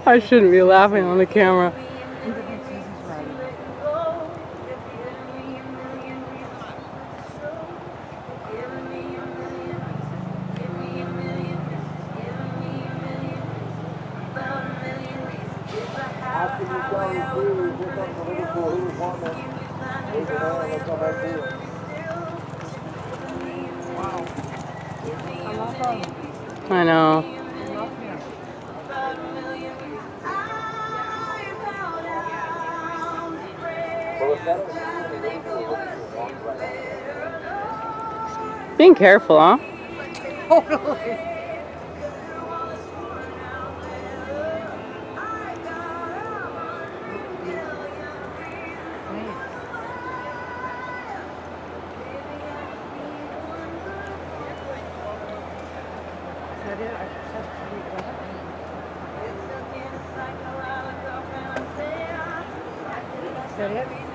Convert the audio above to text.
I shouldn't be laughing on the camera. After you tell the crew, just up to Liverpool, who was wanting it, raise your hand, let's come back to it. I know. Being careful, huh? Totally. Is that it?